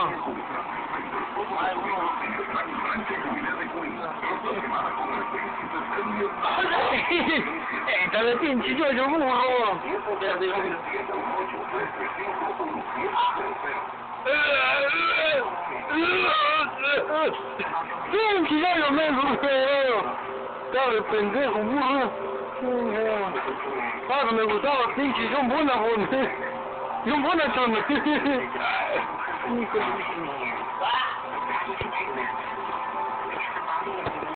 Esta de pinche yo burro. Pinche yo me burro. Cabe pendejo, burro. Claro, me gustaba pinche, son buenas, son buenas,